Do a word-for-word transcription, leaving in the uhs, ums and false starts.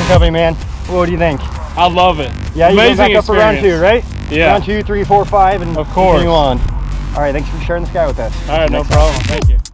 tell me, man. What do you think? I love it. Yeah, you go Amazing back up for round two, right? Yeah. Round two, three, four, five, and of course. continue on. All right, thanks for sharing the sky with us. All right, no problem. Thank you.